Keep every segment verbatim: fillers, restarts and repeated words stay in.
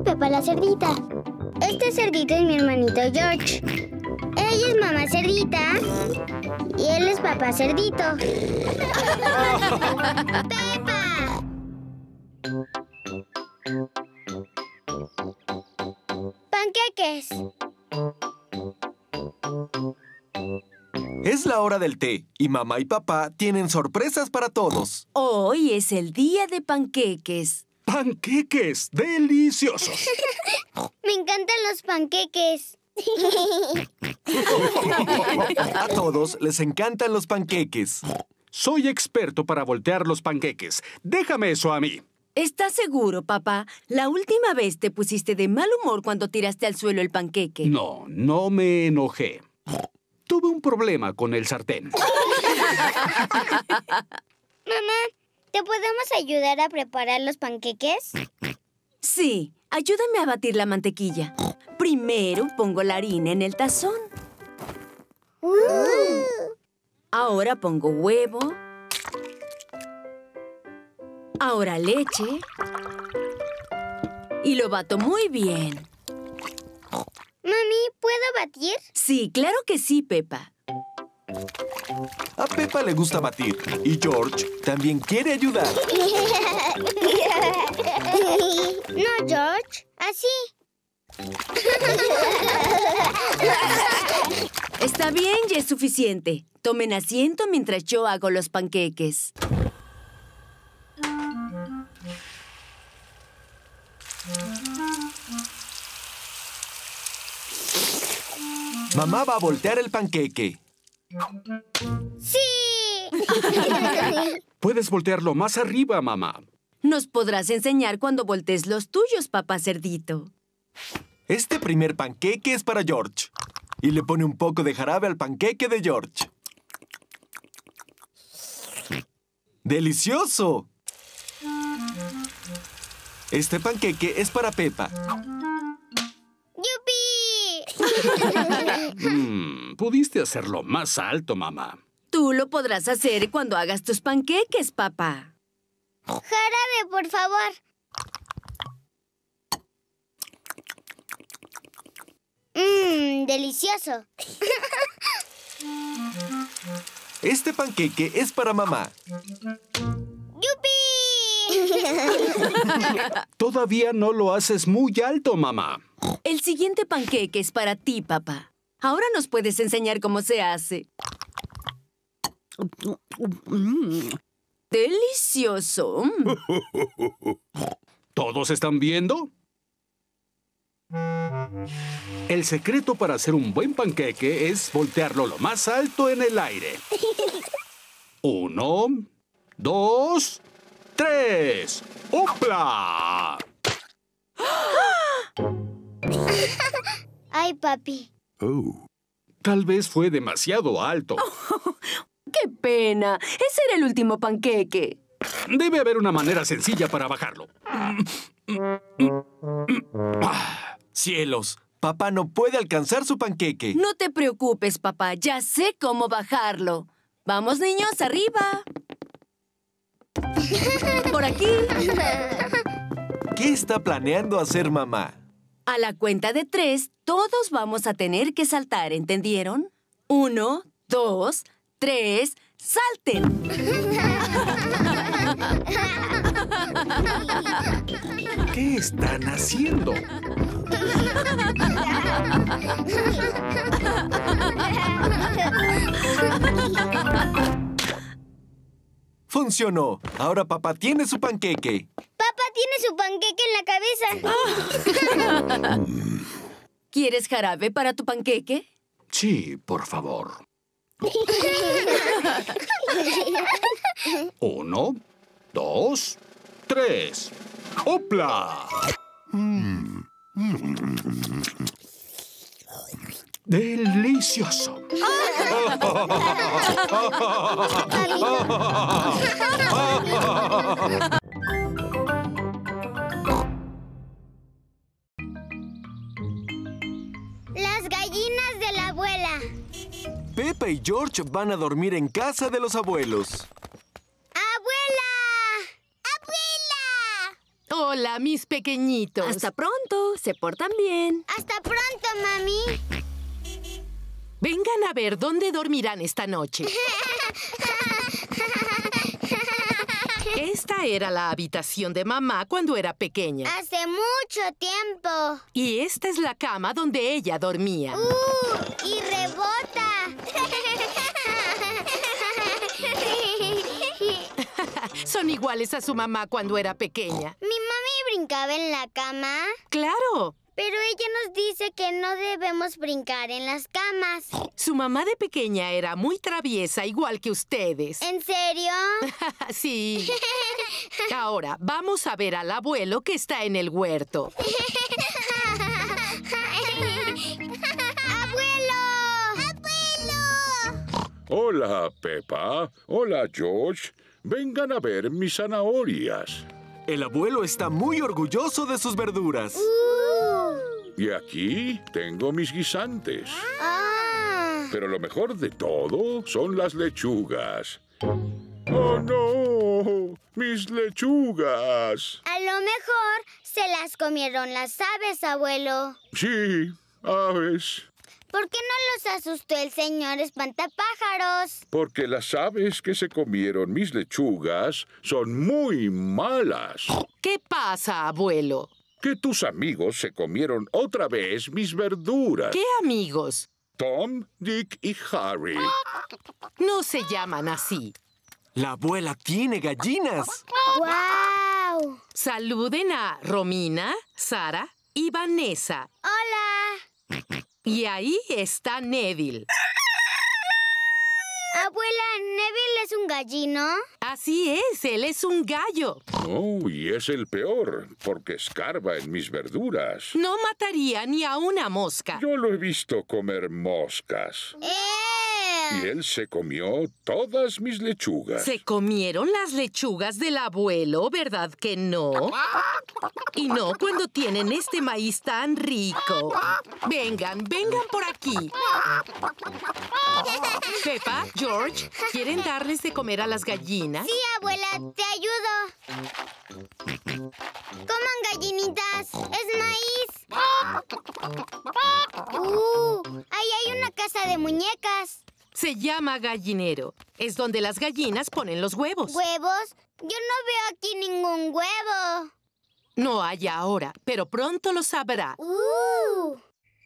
Peppa la cerdita. Este cerdito es mi hermanito George. Ella es mamá cerdita y él es papá cerdito. ¡Peppa! ¡Panqueques! Es la hora del té y mamá y papá tienen sorpresas para todos. Hoy es el día de panqueques. ¡Panqueques deliciosos! Me encantan los panqueques. A todos les encantan los panqueques. Soy experto para voltear los panqueques. Déjame eso a mí. ¿Estás seguro, papá? La última vez te pusiste de mal humor cuando tiraste al suelo el panqueque. No, no me enojé. Tuve un problema con el sartén. Mamá, ¿te podemos ayudar a preparar los panqueques? Sí, ayúdame a batir la mantequilla. Primero pongo la harina en el tazón. Uh. Ahora pongo huevo. Ahora leche. Y lo bato muy bien. Mami, ¿puedo batir? Sí, claro que sí, Peppa. A Peppa le gusta batir y George también quiere ayudar. No, George, así. Está bien, ya es suficiente. Tomen asiento mientras yo hago los panqueques. Mamá va a voltear el panqueque. ¡Sí! Puedes voltearlo más arriba, mamá. Nos podrás enseñar cuando voltees los tuyos, papá cerdito. Este primer panqueque es para George. Y le pone un poco de jarabe al panqueque de George. ¡Delicioso! Este panqueque es para Peppa. ¡Yupi! Mm, pudiste hacerlo más alto, mamá. Tú lo podrás hacer cuando hagas tus panqueques, papá. Jarabe, por favor. Mmm, delicioso. Este panqueque es para mamá. ¡Yupi! Todavía no lo haces muy alto, mamá. El siguiente panqueque es para ti, papá. Ahora nos puedes enseñar cómo se hace. ¡Delicioso! ¿Todos están viendo? El secreto para hacer un buen panqueque es voltearlo lo más alto en el aire. Uno, dos, tres. ¡Opla! Ay, papi. Oh. Tal vez fue demasiado alto. ¡Qué pena! Ese era el último panqueque. Debe haber una manera sencilla para bajarlo. ¡Cielos! Papá no puede alcanzar su panqueque. No te preocupes, papá. Ya sé cómo bajarlo. Vamos, niños, arriba. Por aquí. ¿Qué está planeando hacer mamá? A la cuenta de tres, todos vamos a tener que saltar, ¿entendieron? Uno, dos, tres, ¡salten! ¿Qué están haciendo? ¡Funcionó! Ahora papá tiene su panqueque. Papá tiene su panqueque en la cabeza. ¿Quieres jarabe para tu panqueque? Sí, por favor. Uno, dos, tres. ¡Opla! ¡Delicioso! Las gallinas de la abuela. Peppa y George van a dormir en casa de los abuelos. ¡Abuela! ¡Abuela! Hola, mis pequeñitos. Hasta pronto. Se portan bien. Hasta pronto, mami. Vengan a ver dónde dormirán esta noche. Esta era la habitación de mamá cuando era pequeña. Hace mucho tiempo. Y esta es la cama donde ella dormía. ¡Uh! ¡Y rebota! Son iguales a su mamá cuando era pequeña. ¿Mi mami brincaba en la cama? ¡Claro! Pero ella nos dice que no debemos brincar en las camas. Su mamá de pequeña era muy traviesa, igual que ustedes. ¿En serio? Sí. Ahora, vamos a ver al abuelo que está en el huerto. ¡Abuelo! ¡Abuelo! Hola, Peppa. Hola, George. Vengan a ver mis zanahorias. El abuelo está muy orgulloso de sus verduras. Uh. Y aquí tengo mis guisantes. Ah. Pero lo mejor de todo son las lechugas. ¡Oh, no! ¡Mis lechugas! A lo mejor se las comieron las aves, abuelo. Sí, aves. ¿Por qué no los asustó el señor espantapájaros? Porque las aves que se comieron mis lechugas son muy malas. ¿Qué pasa, abuelo? Que tus amigos se comieron otra vez mis verduras. ¿Qué amigos? Tom, Dick y Harry. No se llaman así. La abuela tiene gallinas. ¡Guau! Saluden a Romina, Sara y Vanessa. ¡Hola! Y ahí está Neville. Abuela, ¿Neville es un gallino? Así es, él es un gallo. Oh, y es el peor, porque escarba en mis verduras. No mataría ni a una mosca. Yo lo he visto comer moscas. ¡Eh! Y él se comió todas mis lechugas. Se comieron las lechugas del abuelo, ¿verdad que no? Y no cuando tienen este maíz tan rico. Vengan, vengan por aquí. Peppa, George, ¿quieren darles de comer a las gallinas? Sí, abuela, te ayudo. Coman gallinitas, es maíz. ¡Uh! Ahí hay una casa de muñecas. Se llama gallinero. Es donde las gallinas ponen los huevos. ¿Huevos? Yo no veo aquí ningún huevo. No hay ahora, pero pronto lo sabrá. ¡Uh!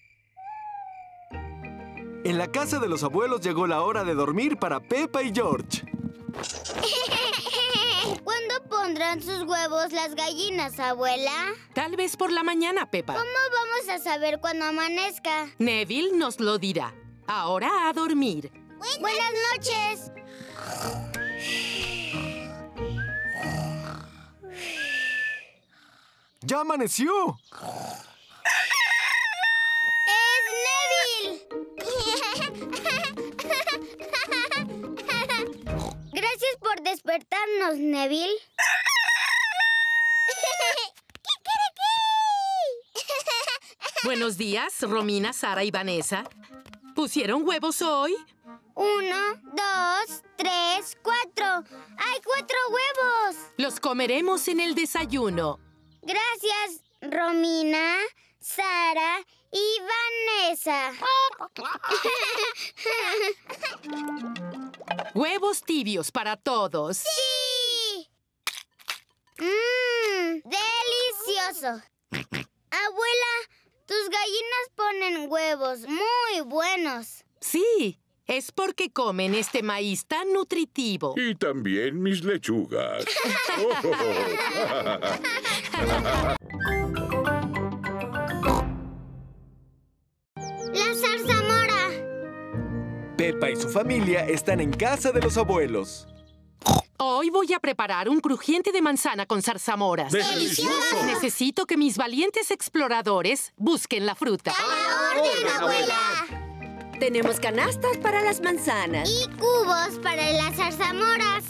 En la casa de los abuelos llegó la hora de dormir para Peppa y George. ¿Cuándo pondrán sus huevos las gallinas, abuela? Tal vez por la mañana, Peppa. ¿Cómo vamos a saber cuando amanezca? Neville nos lo dirá. Ahora a dormir. Buenas noches. ¡Ya amaneció! ¡Es Neville! Gracias por despertarnos, Neville. Buenos días, Romina, Sara y Vanessa. ¿Pusieron huevos hoy? Uno, dos, tres, cuatro. ¡Hay cuatro huevos! Los comeremos en el desayuno. Gracias, Romina, Sara y Vanessa. Huevos tibios para todos. ¡Sí! ¡Mmm! ¡Delicioso! Abuela, tus gallinas ponen huevos muy buenos. Sí, es porque comen este maíz tan nutritivo. Y también mis lechugas. ¡La zarzamora! Peppa y su familia están en casa de los abuelos. Hoy voy a preparar un crujiente de manzana con zarzamoras. ¡Delicioso! Necesito que mis valientes exploradores busquen la fruta. ¡A la orden, abuela! Tenemos canastas para las manzanas. Y cubos para las zarzamoras.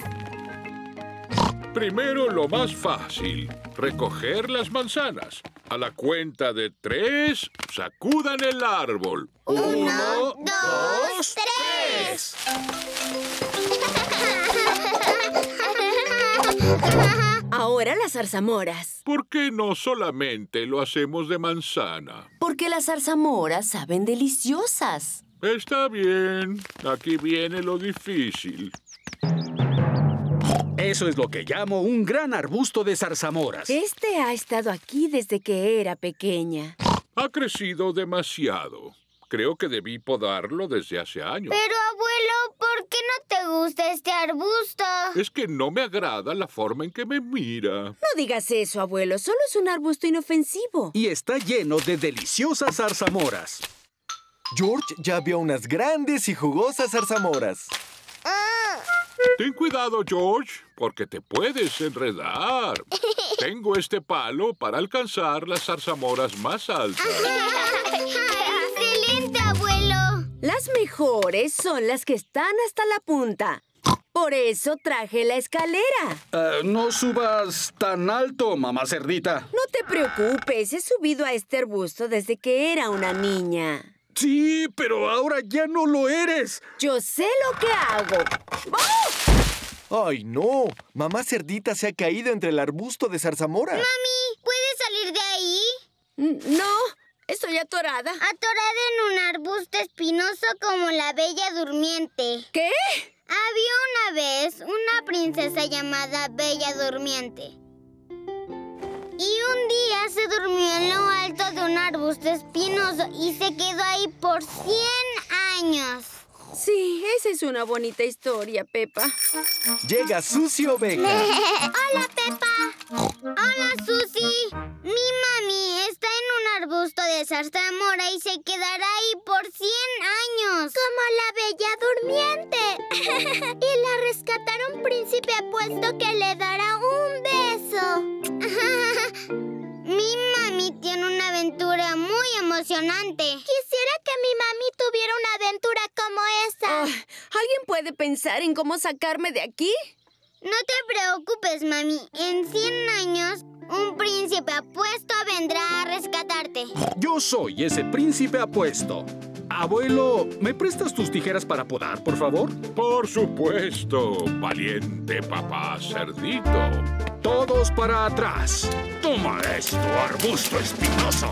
Primero lo más fácil, recoger las manzanas. A la cuenta de tres, sacudan el árbol. Uno, dos, tres. Ahora fuera las zarzamoras. ¿Por qué no solamente lo hacemos de manzana? Porque las zarzamoras saben deliciosas. Está bien. Aquí viene lo difícil. Eso es lo que llamo un gran arbusto de zarzamoras. Este ha estado aquí desde que era pequeña. Ha crecido demasiado. Creo que debí podarlo desde hace años. Pero, abuelo, ¿por qué no te gusta este arbusto? Es que no me agrada la forma en que me mira. No digas eso, abuelo. Solo es un arbusto inofensivo. Y está lleno de deliciosas zarzamoras. George ya vio unas grandes y jugosas zarzamoras. Ten cuidado, George, porque te puedes enredar. Tengo este palo para alcanzar las zarzamoras más altas. ¡Excelente, abuelo! Las mejores son las que están hasta la punta. Por eso traje la escalera. Uh, no subas tan alto, mamá cerdita. No te preocupes, he subido a este arbusto desde que era una niña. Sí, pero ahora ya no lo eres. Yo sé lo que hago. ¡Oh! ¡Ay, no! Mamá Cerdita se ha caído entre el arbusto de zarzamora. Mami, ¿puedes salir de ahí? No, estoy atorada. Atorada en un arbusto espinoso como la Bella Durmiente. ¿Qué? Había una vez una princesa llamada Bella Durmiente. Y un día se durmió en lo alto de un arbusto espinoso y se quedó ahí por cien años. Sí, esa es una bonita historia, Pepa. Llega Susie Oveja. ¡Hola, Pepa! ¡Hola, Susie! Mi mami está en un arbusto de zarzamora y se quedará ahí por cien años. Como la Bella Durmiente. Y la rescatará un príncipe apuesto que le dará un beso. Mi mami tiene una aventura muy emocionante. Quisiera que mi mami tuviera una aventura como esa. Oh, ¿alguien puede pensar en cómo sacarme de aquí? No te preocupes, mami. En cien años, un príncipe apuesto vendrá a rescatarte. Yo soy ese príncipe apuesto. Abuelo, ¿me prestas tus tijeras para podar, por favor? Por supuesto, valiente papá cerdito. Todos para atrás. Toma esto, arbusto espinoso.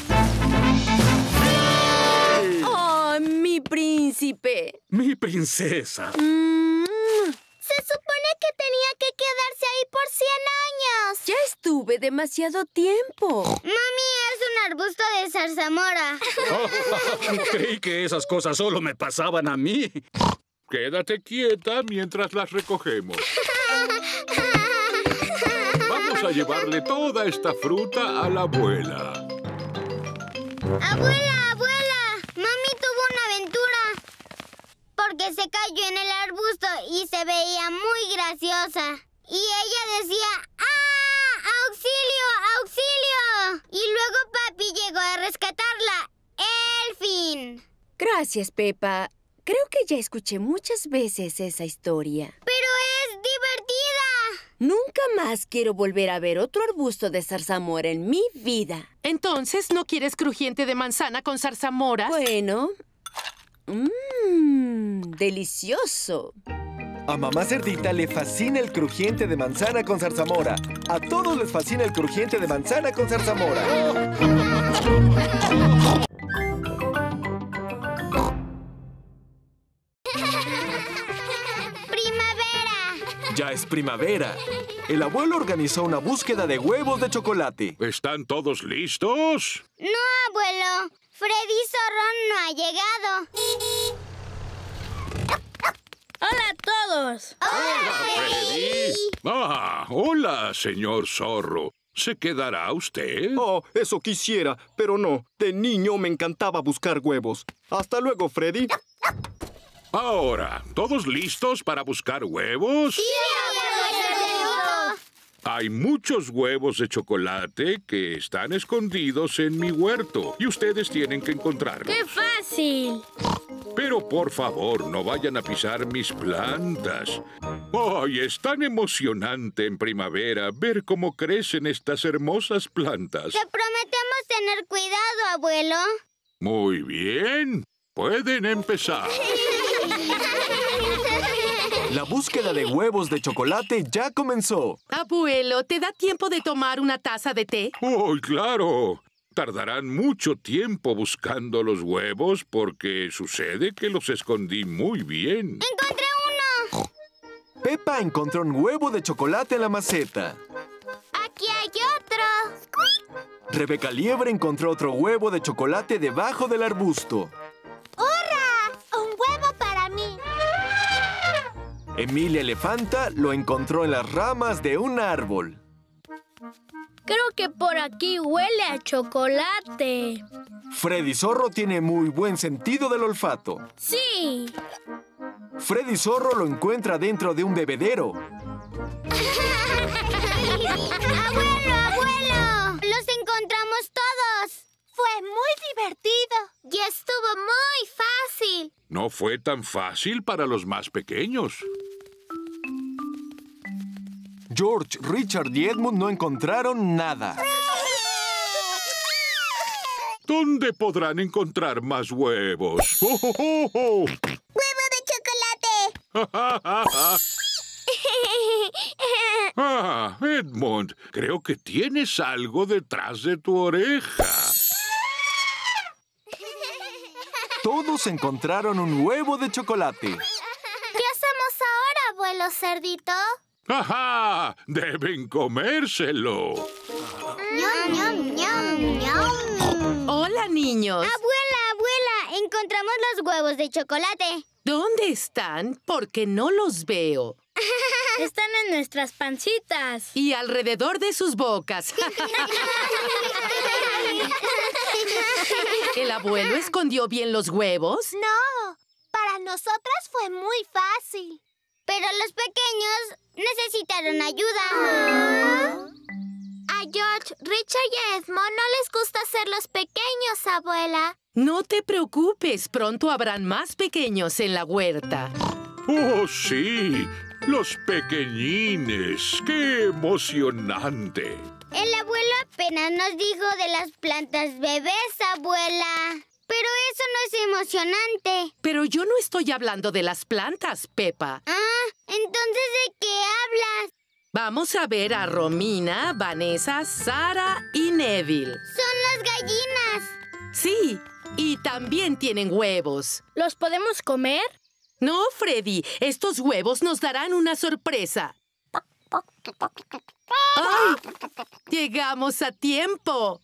¡Oh, mi príncipe! Mi princesa. Mm. Se supone que tenía que quedarse ahí por cien años. Ya estuve demasiado tiempo. Mami, es un arbusto de zarzamora. Creí que esas cosas solo me pasaban a mí. Quédate quieta mientras las recogemos. Vamos a llevarle toda esta fruta a la abuela. Abuela, abuela, mami tuvo una aventura. Porque se cayó en el arbusto y se veía muy graciosa. Y ella decía, ¡ah! ¡Auxilio! ¡Auxilio! Y luego papi llegó a rescatarla. ¡El fin! Gracias, Pepa. Creo que ya escuché muchas veces esa historia. ¡Pero es divertida! Nunca más quiero volver a ver otro arbusto de zarzamora en mi vida. Entonces, ¿no quieres crujiente de manzana con zarzamoras? Bueno... Mmm, delicioso. A mamá Cerdita le fascina el crujiente de manzana con zarzamora. A todos les fascina el crujiente de manzana con zarzamora. ¡Primavera! Ya es primavera. El abuelo organizó una búsqueda de huevos de chocolate. ¿Están todos listos? No, abuelo. Freddy Zorro no ha llegado. ¡Hola a todos! ¡Hola, Freddy! Ah, hola, señor Zorro. ¿Se quedará usted? Oh, eso quisiera, pero no. De niño me encantaba buscar huevos. Hasta luego, Freddy. Ahora, ¿todos listos para buscar huevos? ¡Sí, abuelo Cerdito! Hay muchos huevos de chocolate que están escondidos en mi huerto y ustedes tienen que encontrarlos. ¡Qué fácil! Pero por favor, no vayan a pisar mis plantas. ¡Ay, es tan emocionante en primavera ver cómo crecen estas hermosas plantas! Te prometemos tener cuidado, abuelo. Muy bien. Pueden empezar. La búsqueda de huevos de chocolate ya comenzó. Abuelo, ¿te da tiempo de tomar una taza de té? ¡Oh, claro! Tardarán mucho tiempo buscando los huevos porque sucede que los escondí muy bien. ¡Encontré uno! Peppa encontró un huevo de chocolate en la maceta. ¡Aquí hay otro! Rebeca Liebre encontró otro huevo de chocolate debajo del arbusto. ¡Hurra! ¡Un huevo para mí! Emilia Elefanta lo encontró en las ramas de un árbol. Creo que por aquí huele a chocolate. Freddy Zorro tiene muy buen sentido del olfato. ¡Sí! Freddy Zorro lo encuentra dentro de un bebedero. ¡Abuelo, abuelo! ¡Los encontramos todos! Fue muy divertido. Y estuvo muy fácil. No fue tan fácil para los más pequeños. George, Richard y Edmund no encontraron nada. ¿Dónde podrán encontrar más huevos? ¡Oh, oh, oh, oh! ¡Huevo de chocolate! Ah, Edmund, creo que tienes algo detrás de tu oreja. Todos encontraron un huevo de chocolate. ¿Qué hacemos ahora, abuelo cerdito? ¡Ajá! ¡Deben comérselo! ¡Ñam, ñam, ñam, ñam! Hola, niños. Abuela, abuela, encontramos los huevos de chocolate. ¿Dónde están? Porque no los veo. Están en nuestras pancitas. Y alrededor de sus bocas. ¿El abuelo escondió bien los huevos? No, para nosotras fue muy fácil. Pero los pequeños necesitaron ayuda. A George, Richard y Edmond no les gusta ser los pequeñños, abuela. No te preocupes, pronto habrán más pequeños en la huerta. ¡Oh, sí! ¡Los pequeñines! ¡Qué emocionante! El abuelo apenas nos dijo de las plantas bebés, abuela. Pero eso no es emocionante. Pero yo no estoy hablando de las plantas, Peppa. Ah, entonces ¿de qué hablas? Vamos a ver a Romina, Vanessa, Sara y Neville. Son las gallinas. Sí, y también tienen huevos. ¿Los podemos comer? No, Freddy, estos huevos nos darán una sorpresa. ¡Ay! ¡Llegamos a tiempo!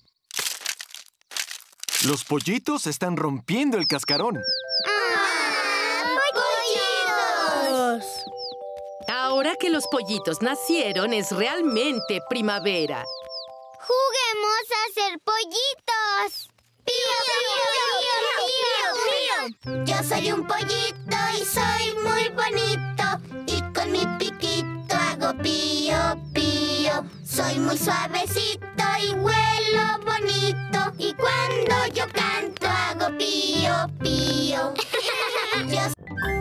Los pollitos están rompiendo el cascarón. ¡Ah, pollitos! Ahora que los pollitos nacieron, es realmente primavera. ¡Juguemos a ser pollitos! ¡Pío, pío, pío, pío, pío! Yo soy un pollito y soy muy bonito. Y con mi piquito hago pío, pío. Soy muy suavecito y huelo bonito. Y cuando yo canto hago pío, pío. Yo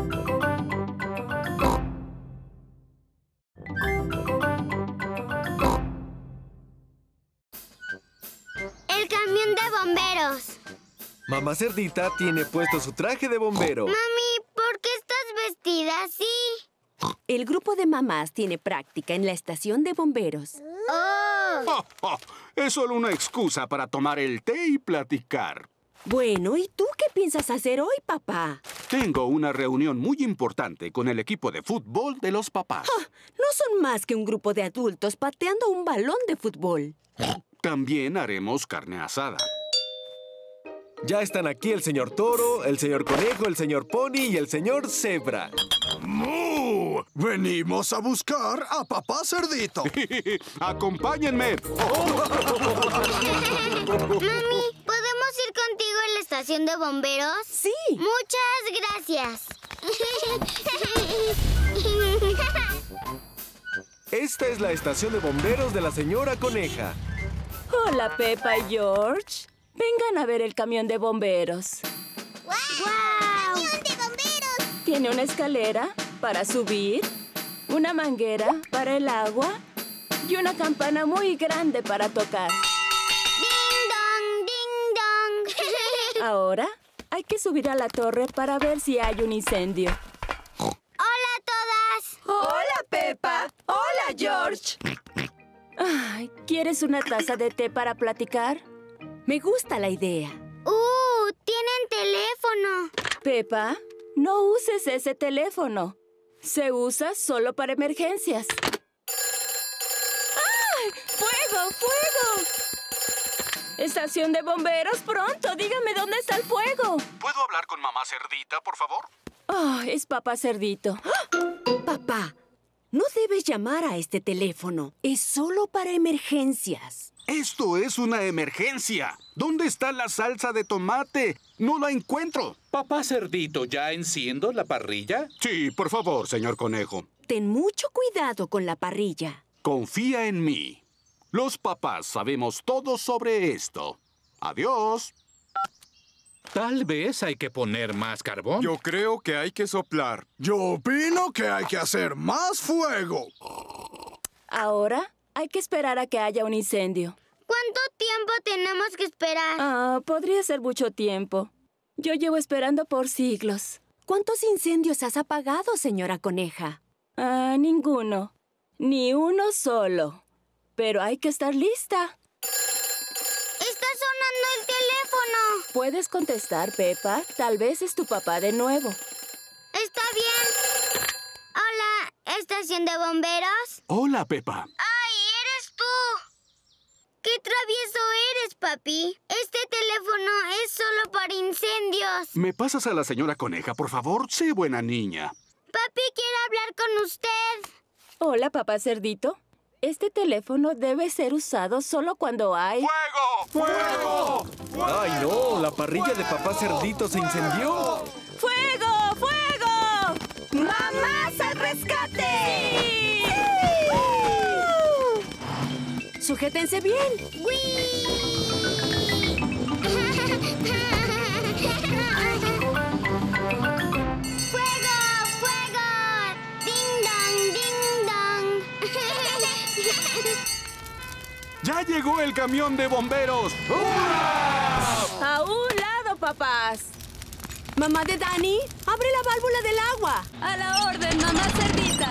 El camión de bomberos. Mamá Cerdita tiene puesto su traje de bombero. Mami, ¿por qué estás vestida así? El grupo de mamás tiene práctica en la estación de bomberos. ¡Oh! Oh, oh, es solo una excusa para tomar el té y platicar. Bueno, ¿y tú qué piensas hacer hoy, papá? Tengo una reunión muy importante con el equipo de fútbol de los papás. Ah, no son más que un grupo de adultos pateando un balón de fútbol. También haremos carne asada. Ya están aquí el señor Toro, el señor Conejo, el señor Pony y el señor Zebra. ¡Mu! Venimos a buscar a Papá Cerdito. ¡Acompáñenme! Mami, ¿podemos ir contigo a la estación de bomberos? Sí. Muchas gracias. Esta es la estación de bomberos de la señora Coneja. Hola, Peppa y George. Vengan a ver el camión de bomberos. ¡Guau! ¡Wow! ¡Camión de bomberos! Tiene una escalera para subir, una manguera para el agua y una campana muy grande para tocar. ¡Ding dong! ¡Ding dong! Ahora hay que subir a la torre para ver si hay un incendio. ¡Hola a Ay, ¿quieres una taza de té para platicar? Me gusta la idea. ¡Uh! ¡Tienen teléfono! Peppa, no uses ese teléfono. Se usa solo para emergencias. ¡Ay! ¡Fuego! ¡Fuego! ¡Estación de bomberos! ¡Pronto! Dígame dónde está el fuego. ¿Puedo hablar con mamá Cerdita, por favor? Oh, es papá Cerdito. Papá, no debes llamar a este teléfono. Es solo para emergencias. Esto es una emergencia. ¿Dónde está la salsa de tomate? No la encuentro. Papá Cerdito, ¿ya enciendo la parrilla? Sí, por favor, señor Conejo. Ten mucho cuidado con la parrilla. Confía en mí. Los papás sabemos todo sobre esto. Adiós. Tal vez hay que poner más carbón. Yo creo que hay que soplar. Yo opino que hay que hacer más fuego. Ahora hay que esperar a que haya un incendio. ¿Cuánto tiempo tenemos que esperar? Ah, podría ser mucho tiempo. Yo llevo esperando por siglos. ¿Cuántos incendios has apagado, señora Coneja? Ah, ninguno. Ni uno solo. Pero hay que estar lista. ¡Está sonando el teléfono! ¿Puedes contestar, Peppa? Tal vez es tu papá de nuevo. Está bien. Hola, ¿estación de bomberos? Hola, Peppa. ¡Ay, eres tú! ¡Qué travieso eres, papi! Este teléfono es solo para incendios. ¿Me pasas a la señora Coneja, por favor? Sé buena niña. Papi quiere hablar con usted. Hola, papá Cerdito. Este teléfono debe ser usado solo cuando hay... ¡Fuego! ¡Fuego! ¡Ay, no! La parrilla de papá Cerdito se incendió. ¡Fuego! ¡Fuego! ¡Mamás al rescate! ¡Sí! ¡Sujétense bien! ¡Fuego! ¡Fuego! ¡Ding dong! ¡Ding dong! ¡Ya llegó el camión de bomberos! ¡Hurra! ¡A un lado, papás! Mamá de Dani, abre la válvula del agua. ¡A la orden, mamá Cerdita!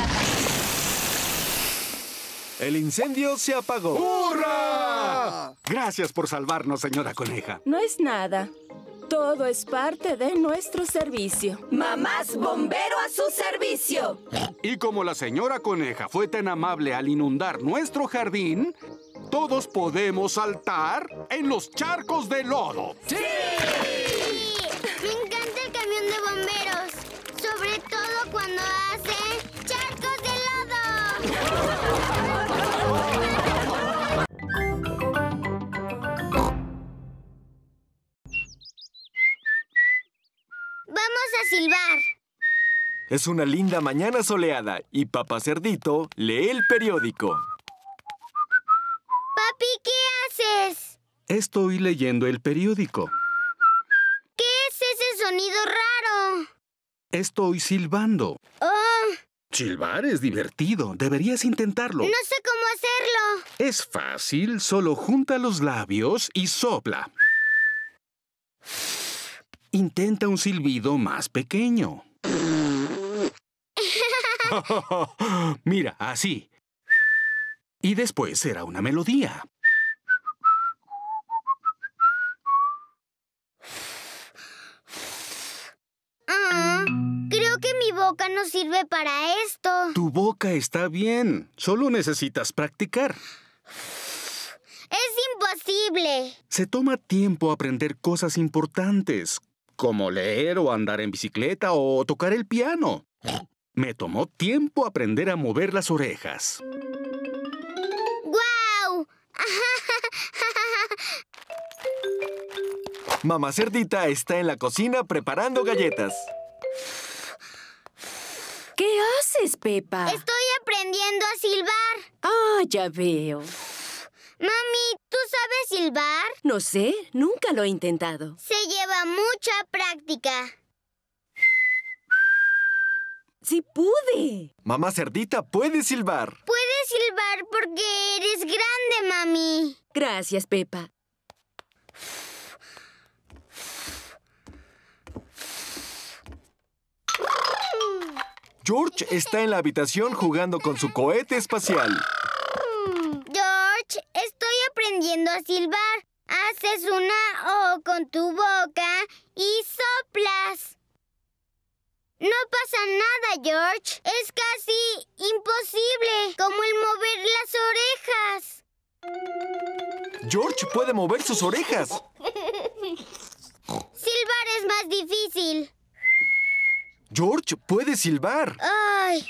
El incendio se apagó. ¡Hurra! Gracias por salvarnos, señora Coneja. No es nada. Todo es parte de nuestro servicio. ¡Mamás bombero a su servicio! Y como la señora Coneja fue tan amable al inundar nuestro jardín, todos podemos saltar en los charcos de lodo. ¡Sí! Me encanta el camión de bomberos. Sobre todo cuando hace charcos de lodo. Vamos a silbar. Es una linda mañana soleada y papá Cerdito lee el periódico. Papi, ¿qué haces? Estoy leyendo el periódico. ¿Qué es ese sonido raro? Estoy silbando. Oh, Silbar es divertido. Deberías intentarlo. no sé cómo hacerlo. Es fácil. Solo junta los labios y sopla. Intenta un silbido más pequeño. Mira, así. Y después será una melodía. Ah, creo que mi boca no sirve para esto. Tu boca está bien. Solo necesitas practicar. Es imposible. Se toma tiempo aprender cosas importantes, como leer o andar en bicicleta o tocar el piano. Me tomó tiempo aprender a mover las orejas. ¡Guau! Mamá Cerdita está en la cocina preparando galletas. ¿Qué haces, Peppa? Estoy aprendiendo a silbar. Ah, ya veo. Mami, ¿tú sabes silbar? No sé, nunca lo he intentado. Se lleva mucha práctica. ¡Sí pude! Mamá Cerdita puede silbar. Puedes silbar porque eres grande, mami. Gracias, Peppa. George está en la habitación jugando con su cohete espacial. George, a silbar. Haces una O con tu boca y soplas. No pasa nada, George. Es casi imposible, como el mover las orejas. George puede mover sus orejas. Silbar es más difícil. George puede silbar. Ay.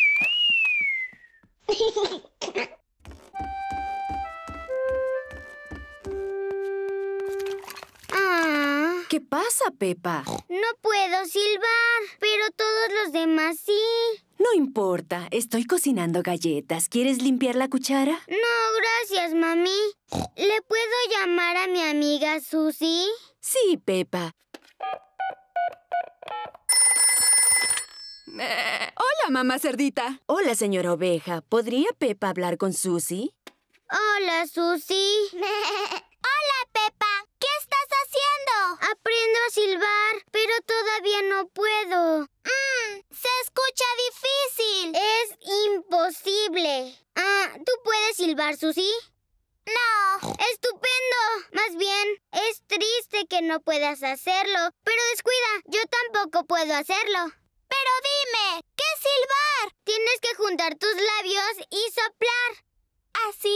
Ah. ¿Qué pasa, Peppa? No puedo silbar, pero todos los demás sí. No importa, estoy cocinando galletas. ¿Quieres limpiar la cuchara? No, gracias, mami. ¿Le puedo llamar a mi amiga Susie? Sí, Peppa. Eh, hola, mamá cerdita. Hola, señora oveja. ¿Podría Peppa hablar con Susie? Hola, Susie. Hola, Peppa. ¿Qué estás haciendo? Aprendo a silbar, pero todavía no puedo. Mm, se escucha difícil. Es imposible. Ah, ¿tú puedes silbar, Susie? No. ¡Estupendo! Más bien, es triste que no puedas hacerlo. Pero descuida, yo tampoco puedo hacerlo. Pero dime, ¿qué es silbar? Tienes que juntar tus labios y soplar. ¿Así?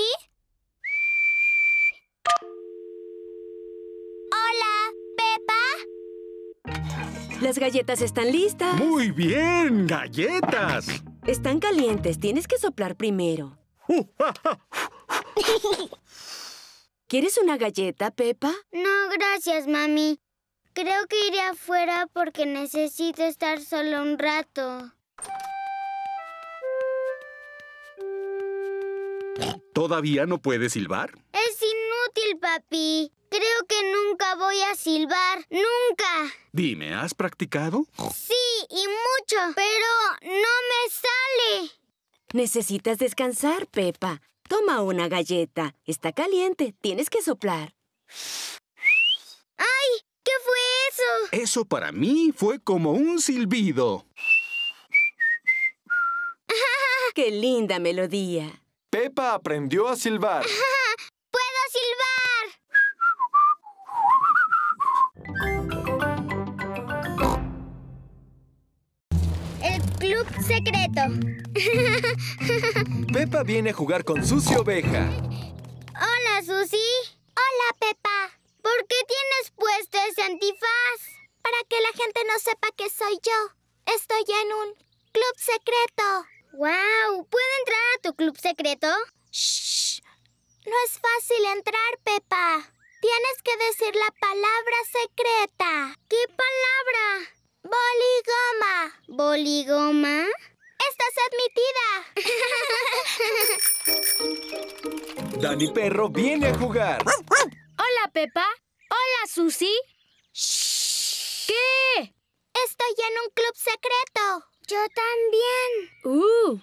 Hola, Peppa. Las galletas están listas. ¡Muy bien! ¡Galletas! Están calientes. Tienes que soplar primero. ¿Quieres una galleta, Peppa? No, gracias, mami. Creo que iré afuera porque necesito estar solo un rato. ¿Todavía no puedes silbar? Es inútil, papi. Creo que nunca voy a silbar. ¡Nunca! Dime, ¿has practicado? Sí, y mucho, pero no me sale. Necesitas descansar, Peppa. Toma una galleta. Está caliente. Tienes que soplar. ¡Ay! ¿Qué fue eso? Eso para mí fue como un silbido. ¡Qué linda melodía! Peppa aprendió a silbar. ¡Puedo silbar! El club secreto. Peppa viene a jugar con Susie Oveja. Hola, Susie. Hola, Peppa. ¿Por qué tienes puesto ese antifaz? Para que la gente no sepa que soy yo. Estoy en un club secreto. ¡Wow! ¿Puedo entrar a tu club secreto? ¡Shh! No es fácil entrar, Peppa. Tienes que decir la palabra secreta. ¿Qué palabra? Boligoma. ¿Boligoma? ¡Estás admitida! Dani Perro viene a jugar. Hola, Peppa. Hola, Susie. Shh. ¿Qué? Estoy en un club secreto. Yo también. Uh.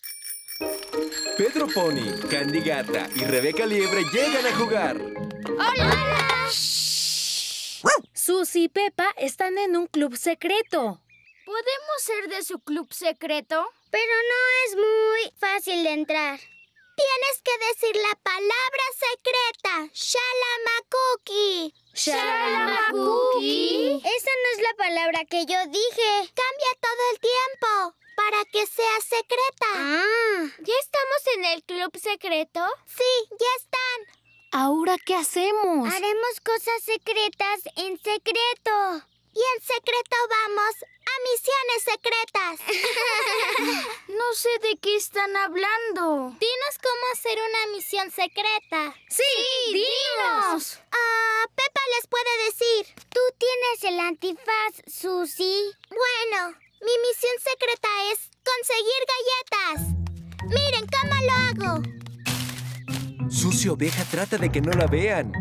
Pedro Pony, Candy Gata y Rebeca Liebre llegan a jugar. ¡Hola! ¡Hola! Susie y Peppa están en un club secreto. ¿Podemos ser de su club secreto? Pero no es muy fácil de entrar. Tienes que decir la palabra secreta. Shalamakuki. ¿Shalamakuki? Esa no es la palabra que yo dije. Cambia todo el tiempo para que sea secreta. Ah. ¿Ya estamos en el club secreto? Sí, ya están. ¿Ahora qué hacemos? Haremos cosas secretas en secreto. Y en secreto vamos a misiones secretas. No sé de qué están hablando. Dinos cómo hacer una misión secreta. ¡Sí, sí dinos! Ah, Peppa les puede decir. Tú tienes el antifaz, Susie. Bueno, mi misión secreta es conseguir galletas. Miren cómo lo hago. Susie Oveja trata de que no la vean.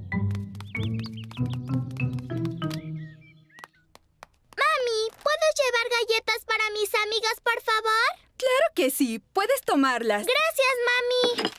¿Puedes llevar galletas para mis amigas, por favor? ¡Claro que sí! Puedes tomarlas. ¡Gracias,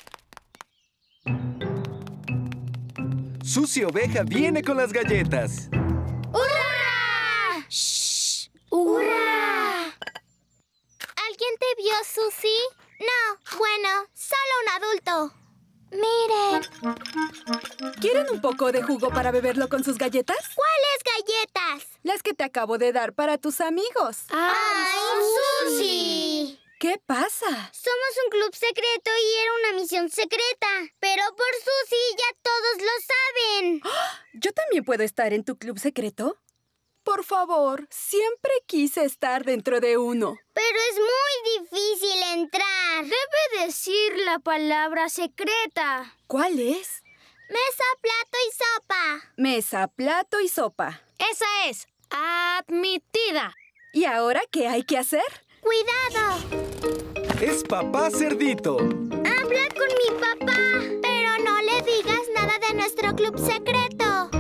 mami! Susie Oveja viene con las galletas. ¡Hurra! ¡Shh! ¡Hurra! ¿Alguien te vio, Susie? No, bueno, solo un adulto. Miren. ¿Quieren un poco de jugo para beberlo con sus galletas? ¿Cuáles galletas? Las que te acabo de dar para tus amigos. ¡Ay, Susie! ¿Qué pasa? Somos un club secreto y era una misión secreta. Pero por Susie ya todos lo saben. ¿Yo también puedo estar en tu club secreto? Por favor, siempre quise estar dentro de uno. Pero es muy difícil entrar. Debe decir la palabra secreta. ¿Cuál es? Mesa, plato y sopa. Mesa, plato y sopa. Esa es. Admitida. ¿Y ahora qué hay que hacer? ¡Cuidado! Es Papá Cerdito. Habla con mi papá. Pero no le digas nada de nuestro club secreto.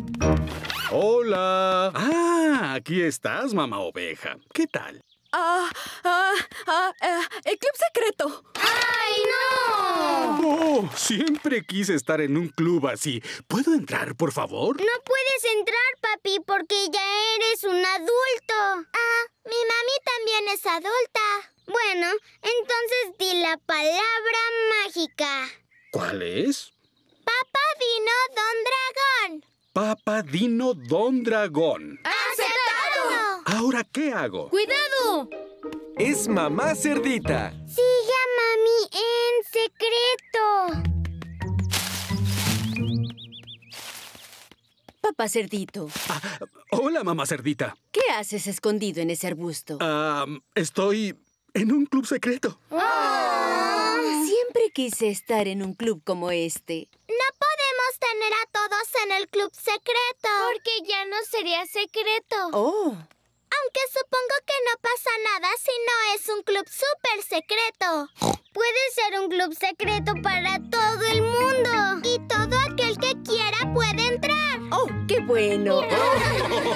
¡Hola! Ah, aquí estás, mamá oveja. ¿Qué tal? Ah, ah, ah, ah, el club secreto. ¡Ay, no! Oh, siempre quise estar en un club así. ¿Puedo entrar, por favor? No puedes entrar, papi, porque ya eres un adulto. Ah, mi mami también es adulta. Bueno, entonces di la palabra mágica. ¿Cuál es? Papá Dino Don Dragón. Papá Dino Don Dragón. ¡Aceptado! ¿Ahora qué hago? ¡Cuidado! Es Mamá Cerdita. Sigue a mami en secreto. Papá Cerdito, Ah, hola, mamá cerdita. ¿qué haces escondido en ese arbusto? Ah, estoy en un club secreto. Siempre quise estar en un club como este. No podemos tener a todos en el club secreto. Porque ya no sería secreto. Oh, Aunque supongo que no pasa nada si no es un club súper secreto. Puede ser un club secreto para todo el mundo. Y todo aquel que quiera puede entrar. oh, qué bueno.